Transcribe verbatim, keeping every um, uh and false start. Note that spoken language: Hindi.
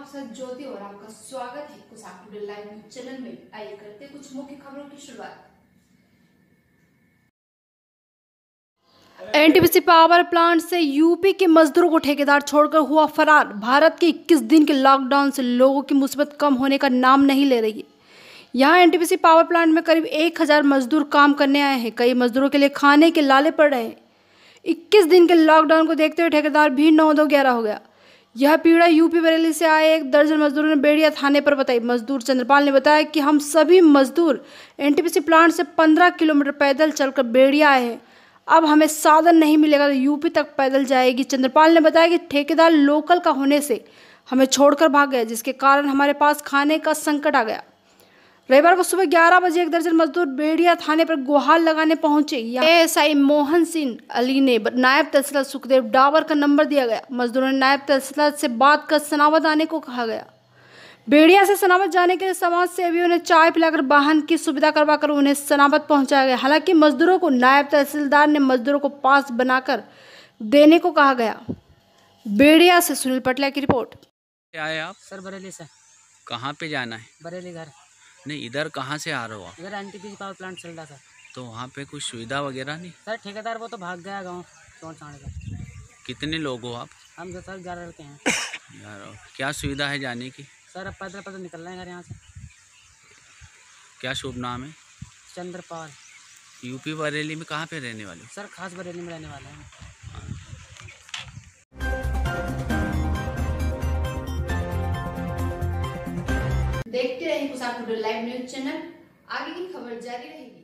आपके साथ ज्योति और आपका स्वागत है कुसाक टुडे लाइव न्यूज चैनल में। आइए करते हैं कुछ मुख्य खबरों की शुरुआत। एनटीपीसी पावर प्लांट से यूपी के मजदूरों को ठेकेदार छोड़कर हुआ फरार। भारत के इक्कीस दिन के लॉकडाउन से लोगों की मुसीबत कम होने का नाम नहीं ले रही है। यहाँ एनटीपीसी पावर प्लांट में करीब एक हजार मजदूर काम करने आए हैं। कई मजदूरों के लिए खाने के लाले पड़ रहे हैं। इक्कीस दिन के लॉकडाउन को देखते हुए ठेकेदार भी नौ दो ग्यारह हो गया। यह पीड़ा यूपी बरेली से आए एक दर्जन मजदूरों ने बेड़िया थाने पर बताई। मजदूर चंद्रपाल ने बताया कि हम सभी मजदूर एनटीपीसी प्लांट से पंद्रह किलोमीटर पैदल चलकर बेड़िया आए हैं। अब हमें साधन नहीं मिलेगा तो यूपी तक पैदल जाएगी। चंद्रपाल ने बताया कि ठेकेदार लोकल का होने से हमें छोड़कर भाग गया, जिसके कारण हमारे पास खाने का संकट आ गया। रविवार को सुबह ग्यारह बजे एक दर्जन मजदूर बेड़िया थाने पर गुहार लगाने पहुंचे। एएसआई मोहन सिंह अली ने नायब तहसीलदार सुखदेव डावर का नंबर दिया गया। मजदूरों ने नायब तहसीलदार से बात कर सनावद आने को कहा गया। बेड़िया से सनावद जाने के लिए समाज सेवियों ने चाय पिलाकर वाहन की सुविधा करवाकर उन्हें सनावद पहुंचाया गया। हालांकि मजदूरों को नायब तहसीलदार ने मजदूरों को पास बनाकर देने को कहा गया। बेड़िया से सुनील पटला की रिपोर्ट। क्या है आप? सर बरेली से। कहाँ पे जाना है? बरेली घर। नहीं, इधर कहाँ से आ रहे हो आप? इधर एनटीपीसी पावर प्लांट चल रहा था। तो वहाँ पे कुछ सुविधा वगैरह नहीं? सर ठेकेदार वो तो भाग गया गाँव चौड़ छाड़ का। कितने लोग हो आप? हम जो सर ग्यारह लड़के हैं। यार, क्या सुविधा है जाने की? सर अब पैदल पैदल निकल रहे हैं घर यहाँ से। क्या शुभ नाम है? चंद्रपाल। यूपी बरेली में कहाँ पे रहने वाले हो? सर खास बरेली में रहने वाले हैं। देखते रहिए कुसाक टुडे लाइव न्यूज चैनल, आगे की खबर जारी रहेगी।